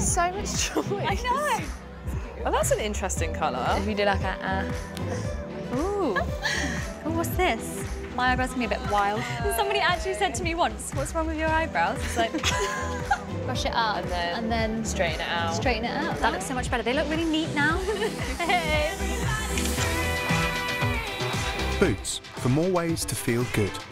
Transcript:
so much choice. I know. Well, that's an interesting colour. If you do like a, Ooh. Oh, what's this? My eyebrows can be a bit wild. And somebody actually said to me once, what's wrong with your eyebrows? It's like, brush it out and then straighten it out. Straighten it out. That looks so much better. They look really neat now. Hey. Boots, for more ways to feel good.